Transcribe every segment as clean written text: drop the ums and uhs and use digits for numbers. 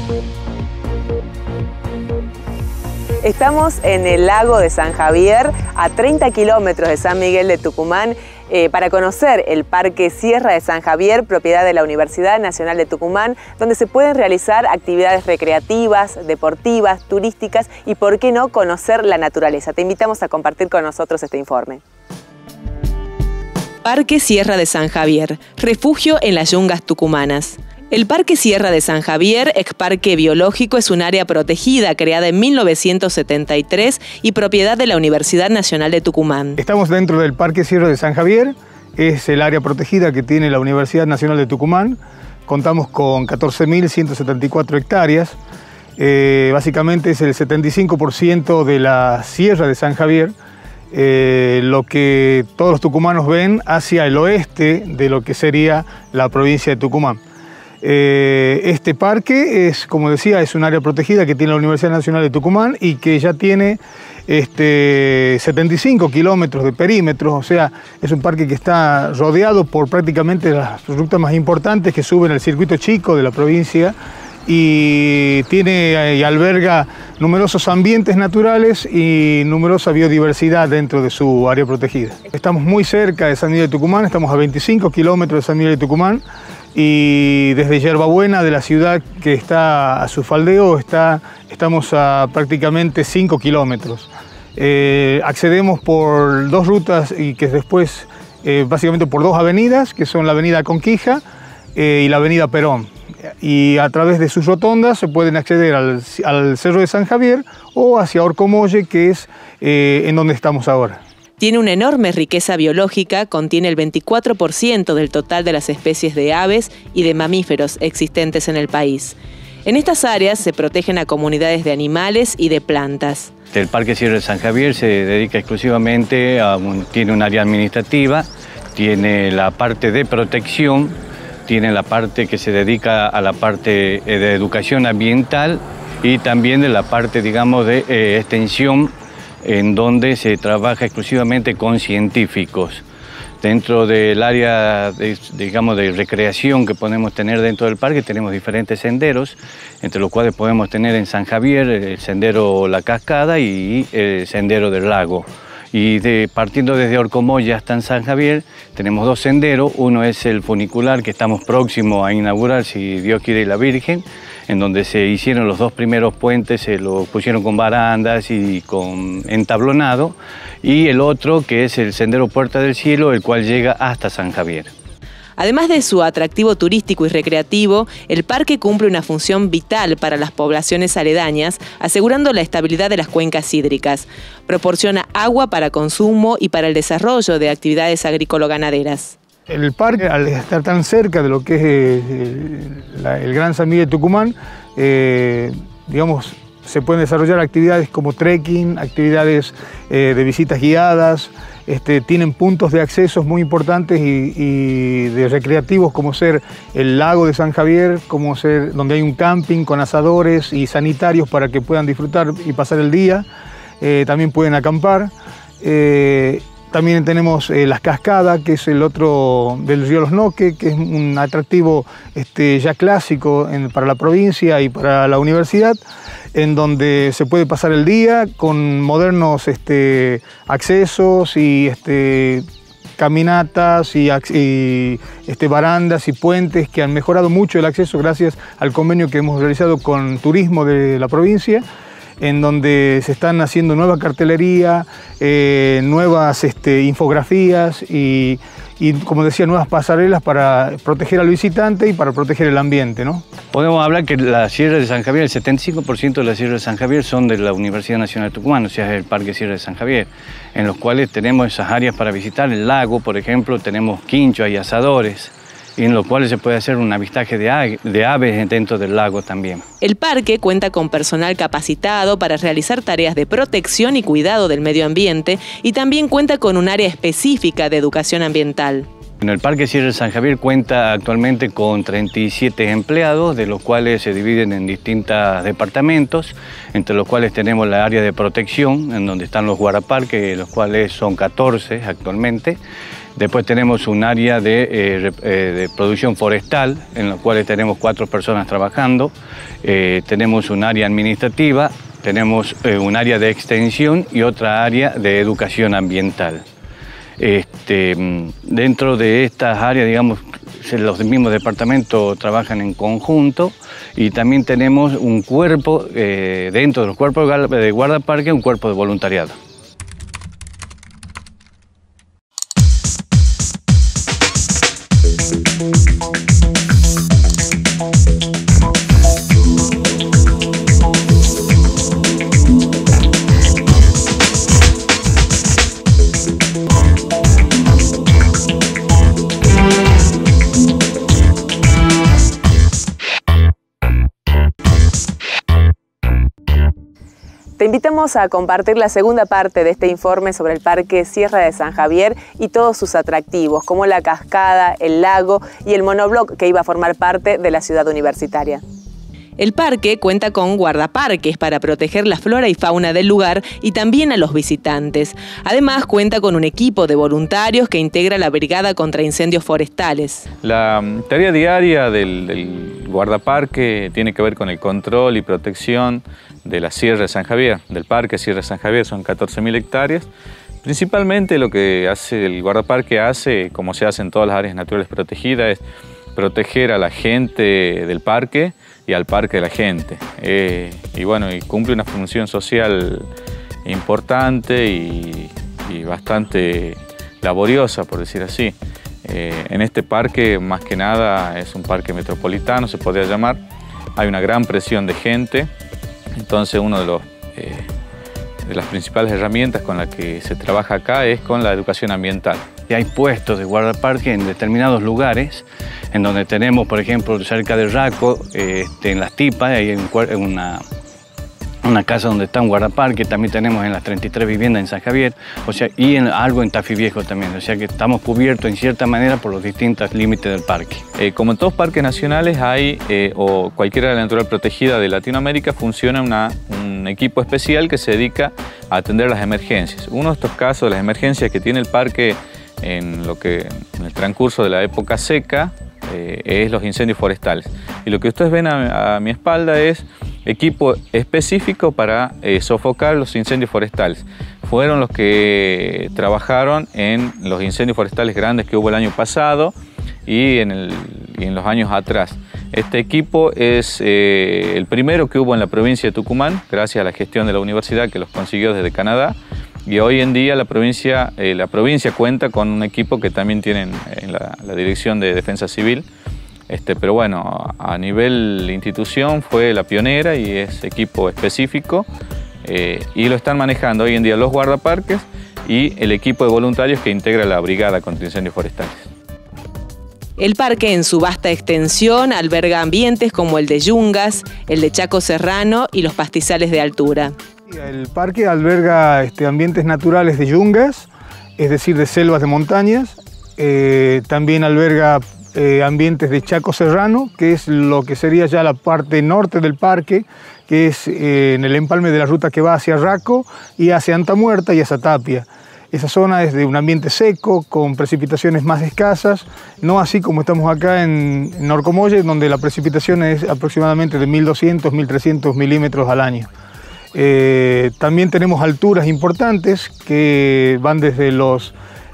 Estamos en el lago de San Javier, a 30 kilómetros de San Miguel de Tucumán, para conocer el Parque Sierra de San Javier, propiedad de la Universidad Nacional de Tucumán, donde se pueden realizar actividades recreativas, deportivas, turísticas y, por qué no, conocer la naturaleza. Te invitamos a compartir con nosotros este informe. Parque Sierra de San Javier, refugio en las yungas tucumanas. El Parque Sierra de San Javier, exparque biológico, es un área protegida creada en 1973 y propiedad de la Universidad Nacional de Tucumán. Estamos dentro del Parque Sierra de San Javier, es el área protegida que tiene la Universidad Nacional de Tucumán. Contamos con 14.174 hectáreas, básicamente es el 75% de la Sierra de San Javier, lo que todos los tucumanos ven hacia el oeste de lo que sería la provincia de Tucumán. Este parque es, como decía, es un área protegida que tiene la Universidad Nacional de Tucumán y que ya tiene 75 kilómetros de perímetro, o sea, es un parque que está rodeado por prácticamente las rutas más importantes que suben al circuito chico de la provincia y tiene y alberga numerosos ambientes naturales y numerosa biodiversidad dentro de su área protegida. Estamos muy cerca de San Miguel de Tucumán, estamos a 25 kilómetros de San Miguel de Tucumán y desde Yerbabuena, de la ciudad que está a su faldeo, estamos a prácticamente 5 kilómetros. Accedemos por dos rutas y que después, básicamente por dos avenidas, que son la avenida Conquija y la avenida Perón. Y a través de sus rotondas se pueden acceder al Cerro de San Javier o hacia Orcomolle, que es en donde estamos ahora. Tiene una enorme riqueza biológica, contiene el 24% del total de las especies de aves y de mamíferos existentes en el país. En estas áreas se protegen a comunidades de animales y de plantas. El Parque Sierra de San Javier se dedica exclusivamente tiene un área administrativa, tiene la parte de protección, tiene la parte que se dedica a la parte de educación ambiental y también de la parte, digamos, de extensión, en donde se trabaja exclusivamente con científicos. Dentro del área, digamos, de recreación que podemos tener dentro del parque, tenemos diferentes senderos, entre los cuales podemos tener en San Javier el sendero La Cascada y el sendero del lago. Y partiendo desde Orcomolle hasta en San Javier, tenemos dos senderos. Uno es el funicular que estamos próximos a inaugurar, si Dios quiere y la Virgen, en donde se hicieron los dos primeros puentes, se lo pusieron con barandas y con entablonado. Y el otro, que es el sendero Puerta del Cielo, el cual llega hasta San Javier. Además de su atractivo turístico y recreativo, el parque cumple una función vital para las poblaciones aledañas, asegurando la estabilidad de las cuencas hídricas. Proporciona agua para consumo y para el desarrollo de actividades agrícola-ganaderas. El parque, al estar tan cerca de lo que es el Gran San Miguel de Tucumán, digamos, se pueden desarrollar actividades como trekking, actividades de visitas guiadas, tienen puntos de accesos muy importantes y de recreativos como ser el lago de San Javier, como ser donde hay un camping con asadores y sanitarios para que puedan disfrutar y pasar el día. También pueden acampar. También tenemos Las Cascadas, que es el otro del río Los Noques, que es un atractivo ya clásico para la provincia y para la universidad, en donde se puede pasar el día con modernos accesos y caminatas y barandas y puentes que han mejorado mucho el acceso gracias al convenio que hemos realizado con Turismo de la provincia, en donde se están haciendo nueva cartelería, nuevas infografías y, como decía, nuevas pasarelas para proteger al visitante y para proteger el ambiente, ¿no? Podemos hablar que la Sierra de San Javier, el 75% de la Sierra de San Javier son de la Universidad Nacional de Tucumán, o sea, es el Parque Sierra de San Javier, en los cuales tenemos esas áreas para visitar. El lago, por ejemplo, tenemos quinchos y asadores, y en los cuales se puede hacer un avistaje de aves dentro del lago también. El parque cuenta con personal capacitado para realizar tareas de protección y cuidado del medio ambiente y también cuenta con un área específica de educación ambiental. En el Parque Sierra de San Javier cuenta actualmente con 37 empleados, de los cuales se dividen en distintos departamentos, entre los cuales tenemos la área de protección, en donde están los guardaparques, los cuales son 14 actualmente. Después tenemos un área de producción forestal, en la cual tenemos 4 personas trabajando. Tenemos un área administrativa, tenemos un área de extensión y otra área de educación ambiental. Dentro de estas áreas, digamos, los mismos departamentos trabajan en conjunto y también tenemos un cuerpo, dentro de los cuerpos de guardaparque, un cuerpo de voluntariado. Te invitamos a compartir la segunda parte de este informe sobre el Parque Sierra de San Javier y todos sus atractivos, como la cascada, el lago y el monobloc que iba a formar parte de la ciudad universitaria. El parque cuenta con guardaparques para proteger la flora y fauna del lugar y también a los visitantes. Además, cuenta con un equipo de voluntarios que integra la Brigada contra Incendios Forestales. La tarea diaria del guardaparque tiene que ver con el control y protección de la Sierra de San Javier, del Parque Sierra de San Javier. Son 14.000 hectáreas. Principalmente lo que hace el guardaparque, como se hace en todas las áreas naturales protegidas, es proteger a la gente del parque y al parque de la gente. Y cumple una función social importante y bastante laboriosa, por decir así. En este parque, más que nada, es un parque metropolitano, se podría llamar. Hay una gran presión de gente, entonces uno de las principales herramientas con las que se trabaja acá es con la educación ambiental. Y hay puestos de guardaparque en determinados lugares, en donde tenemos, por ejemplo, cerca de Raco, en Las Tipas, hay una casa donde está un guardaparque, también tenemos en las 33 viviendas en San Javier, y algo en Tafí Viejo también, o sea que estamos cubiertos en cierta manera por los distintos límites del parque. Como en todos parques nacionales o cualquier área natural protegida de Latinoamérica, funciona un equipo especial que se dedica a atender las emergencias. Uno de estos casos de las emergencias que tiene el parque en el transcurso de la época seca es los incendios forestales. Y lo que ustedes ven a mi espalda es equipo específico para sofocar los incendios forestales. Fueron los que trabajaron en los incendios forestales grandes que hubo el año pasado y en los años atrás. Este equipo es el primero que hubo en la provincia de Tucumán, gracias a la gestión de la universidad que los consiguió desde Canadá. Y hoy en día la provincia cuenta con un equipo que también tienen en la Dirección de Defensa Civil. Pero bueno, a nivel institución fue la pionera y es equipo específico y lo están manejando hoy en día los guardaparques y el equipo de voluntarios que integra la Brigada contra Incendios Forestales. El parque en su vasta extensión alberga ambientes como el de Yungas, el de Chaco Serrano y los pastizales de altura. El parque alberga ambientes naturales de yungas, es decir, de selvas de montañas. También alberga ambientes de Chaco Serrano, que es lo que sería ya la parte norte del parque, que es en el empalme de la ruta que va hacia Raco y hacia Antamuerta y hacia Tapia. Esa zona es de un ambiente seco, con precipitaciones más escasas, no así como estamos acá en Norcomolle, donde la precipitación es aproximadamente de 1.200, 1.300 milímetros al año. También tenemos alturas importantes que van desde los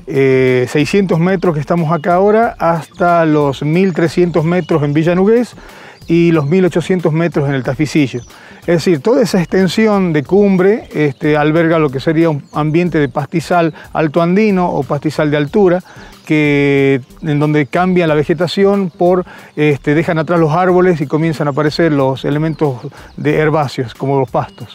600 metros que estamos acá ahora hasta los 1.300 metros en Villa Nugués y los 1.800 metros en el Taficillo. Es decir, toda esa extensión de cumbre alberga lo que sería un ambiente de pastizal alto andino o pastizal de altura, en donde cambia la vegetación dejan atrás los árboles y comienzan a aparecer los elementos de herbáceos como los pastos.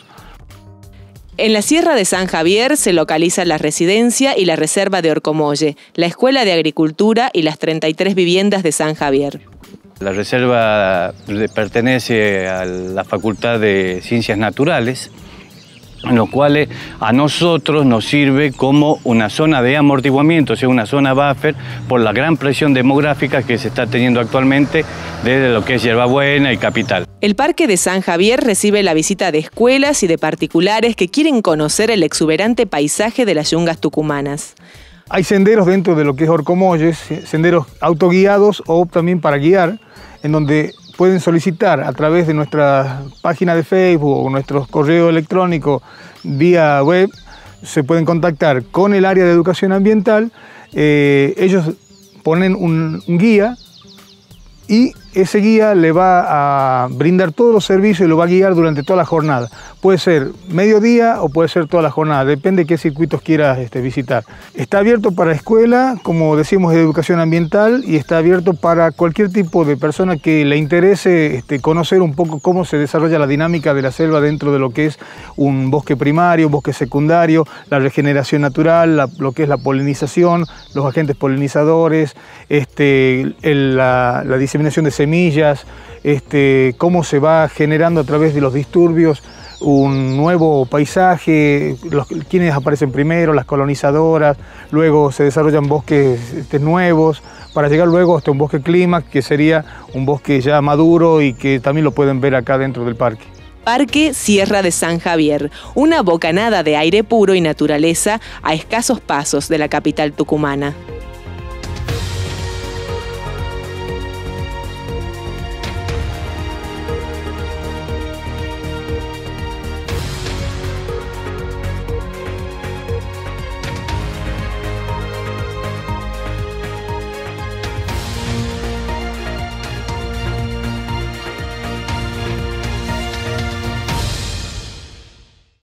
En la Sierra de San Javier se localiza la residencia y la reserva de Orcomolle, la Escuela de Agricultura y las 33 viviendas de San Javier. La reserva pertenece a la Facultad de Ciencias Naturales en los cuales a nosotros nos sirve como una zona de amortiguamiento, o sea, una zona buffer por la gran presión demográfica que se está teniendo actualmente desde lo que es Yerbabuena y Capital. El Parque de San Javier recibe la visita de escuelas y de particulares que quieren conocer el exuberante paisaje de las yungas tucumanas. Hay senderos dentro de lo que es Orcomoyes, senderos autoguiados o también para guiar, en donde pueden solicitar a través de nuestra página de Facebook o nuestro correo electrónico vía web, se pueden contactar con el área de educación ambiental, ellos ponen un guía y ese guía le va a brindar todos los servicios y lo va a guiar durante toda la jornada. Puede ser mediodía o puede ser toda la jornada, depende de qué circuitos quieras visitar. Está abierto para escuela, como decimos, de educación ambiental, y está abierto para cualquier tipo de persona que le interese conocer un poco cómo se desarrolla la dinámica de la selva dentro de lo que es un bosque primario, un bosque secundario, la regeneración natural, lo que es la polinización, los agentes polinizadores, la diseminación de semillas, cómo se va generando a través de los disturbios un nuevo paisaje, quienes aparecen primero, las colonizadoras, luego se desarrollan bosques nuevos, para llegar luego hasta un bosque clímax, que sería un bosque ya maduro y que también lo pueden ver acá dentro del parque. Parque Sierra de San Javier, una bocanada de aire puro y naturaleza a escasos pasos de la capital tucumana.